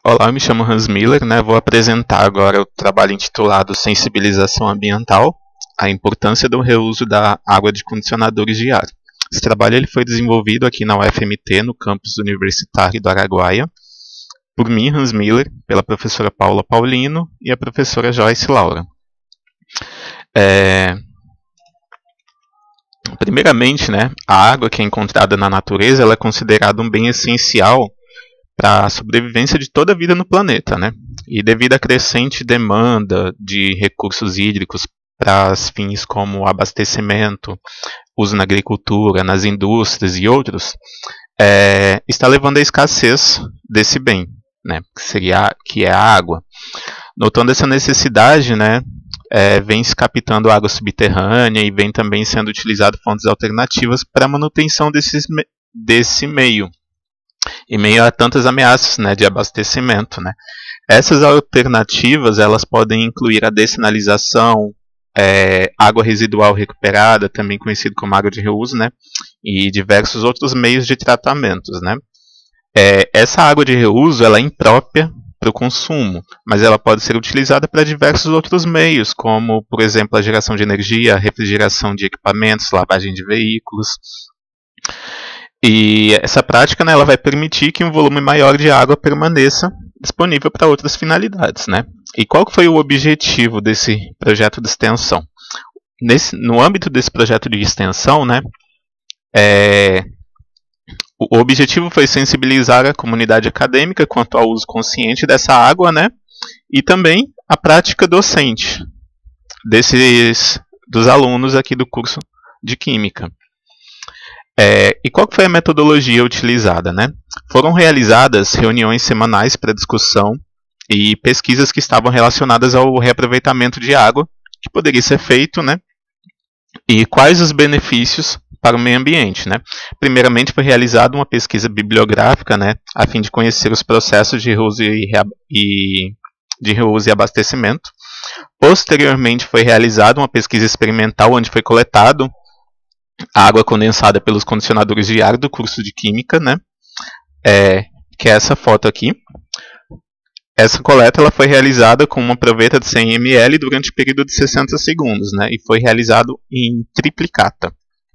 Olá, eu me chamo Hans Miller, né? Vou apresentar agora o trabalho intitulado Sensibilização Ambiental, a importância do reuso da água de condicionadores de ar. Esse trabalho ele foi desenvolvido aqui na UFMT, no campus universitário do Araguaia, por mim, Hans Miller, pela professora Paula Paulino e a professora Joyce Laura. Primeiramente, né, a água que é encontrada na natureza ela é considerada um bem essencial para a sobrevivência de toda a vida no planeta, né? E devido à crescente demanda de recursos hídricos para fins como abastecimento, uso na agricultura, nas indústrias e outros, está levando à escassez desse bem, né? Que é a água. Notando essa necessidade, né? Vem se captando água subterrânea e vem também sendo utilizado fontes alternativas para a manutenção desse meio. Em meio a tantas ameaças, né, de abastecimento, né. Essas alternativas elas podem incluir a dessalinização, água residual recuperada, também conhecido como água de reuso, né, e diversos outros meios de tratamentos, né. Essa água de reuso ela é imprópria para o consumo, mas ela pode ser utilizada para diversos outros meios, como, por exemplo, a geração de energia, a refrigeração de equipamentos, lavagem de veículos. E essa prática, né, ela vai permitir que um volume maior de água permaneça disponível para outras finalidades, né? E qual que foi o objetivo desse projeto de extensão? No âmbito desse projeto de extensão, né, o objetivo foi sensibilizar a comunidade acadêmica quanto ao uso consciente dessa água, né, e também a prática docente dos alunos aqui do curso de Química. E qual foi a metodologia utilizada, né? Foram realizadas reuniões semanais para discussão e pesquisas que estavam relacionadas ao reaproveitamento de água que poderia ser feito, né? E quais os benefícios para o meio ambiente, né? Primeiramente foi realizada uma pesquisa bibliográfica, né, a fim de conhecer os processos de reuso e abastecimento. Posteriormente foi realizada uma pesquisa experimental onde foi coletado a água condensada pelos condicionadores de ar do curso de Química, né? Que é essa foto aqui. Essa coleta ela foi realizada com uma proveta de 100 ml durante um período de 60 segundos, né? E foi realizado em triplicata.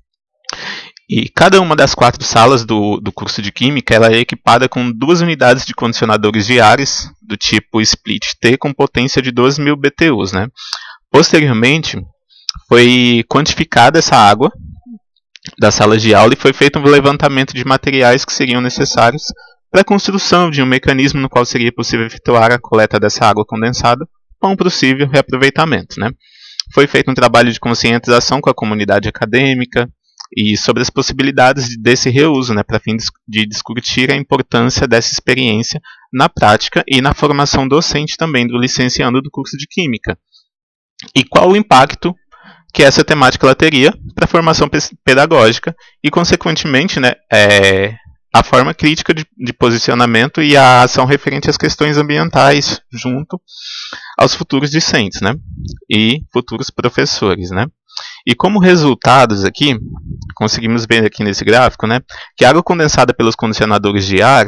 E cada uma das 4 salas do curso de Química ela é equipada com 2 unidades de condicionadores de ares do tipo Split T com potência de 12.000 BTUs, né? Posteriormente, foi quantificada essa água das salas de aula e foi feito um levantamento de materiais que seriam necessários para a construção de um mecanismo no qual seria possível efetuar a coleta dessa água condensada para um possível reaproveitamento, né? Foi feito um trabalho de conscientização com a comunidade acadêmica e sobre as possibilidades desse reuso, né, para fim de discutir a importância dessa experiência na prática e na formação docente também do licenciando do curso de Química. E qual o impacto que essa temática ela teria para a formação pedagógica e, consequentemente, né, a forma crítica de posicionamento e a ação referente às questões ambientais junto aos futuros discentes, né, e futuros professores, né. E como resultados aqui, conseguimos ver aqui nesse gráfico, né, que a água condensada pelos condicionadores de ar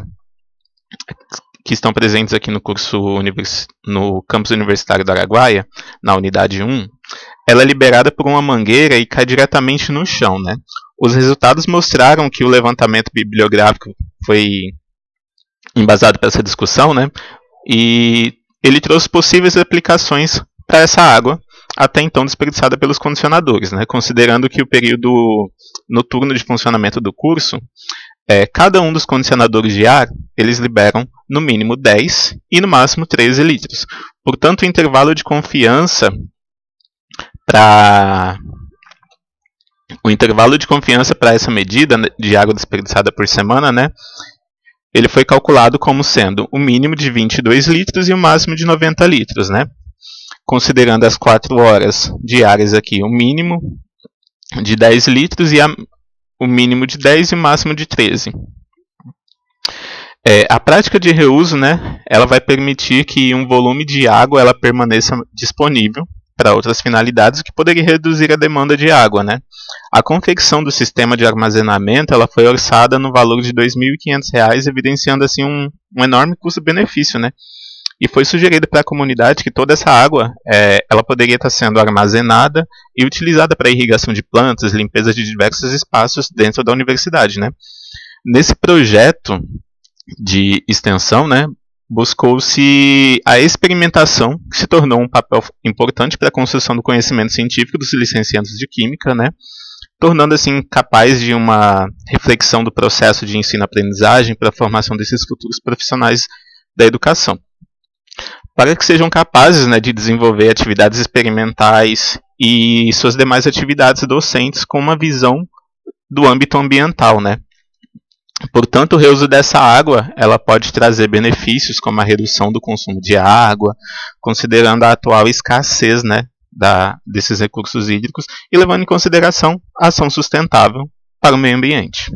que estão presentes aqui no campus universitário do Araguaia, na unidade 1, ela é liberada por uma mangueira e cai diretamente no chão, né? Os resultados mostraram que o levantamento bibliográfico foi embasado para essa discussão, né? E ele trouxe possíveis aplicações para essa água, até então desperdiçada pelos condicionadores, né? Considerando que o período noturno de funcionamento do curso, cada um dos condicionadores de ar, eles liberam no mínimo 10 e no máximo 13 litros. Portanto, o intervalo de confiança para essa medida de água desperdiçada por semana, né, ele foi calculado como sendo o mínimo de 22 litros e o máximo de 90 litros, né? Considerando as 4 horas diárias aqui, o mínimo de 10 litros e o mínimo de 10 e o máximo de 13. A prática de reuso, né, ela vai permitir que um volume de água ela permaneça disponível para outras finalidades, o que poderia reduzir a demanda de água, né? A confecção do sistema de armazenamento ela foi orçada no valor de R$ 2.500, evidenciando assim um enorme custo-benefício, né? E foi sugerido para a comunidade que toda essa água ela poderia estar sendo armazenada e utilizada para irrigação de plantas, limpeza de diversos espaços dentro da universidade, né? Nesse projeto de extensão, né, buscou-se a experimentação, que se tornou um papel importante para a construção do conhecimento científico dos licenciados de Química, né, tornando assim capaz de uma reflexão do processo de ensino-aprendizagem para a formação desses futuros profissionais da educação. Para que sejam capazes, né, de desenvolver atividades experimentais e suas demais atividades docentes com uma visão do âmbito ambiental, né. Portanto, o reuso dessa água ela pode trazer benefícios como a redução do consumo de água, considerando a atual escassez, né, desses recursos hídricos e levando em consideração a ação sustentável para o meio ambiente.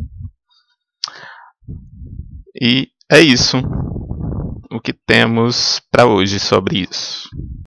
E é isso o que temos para hoje sobre isso.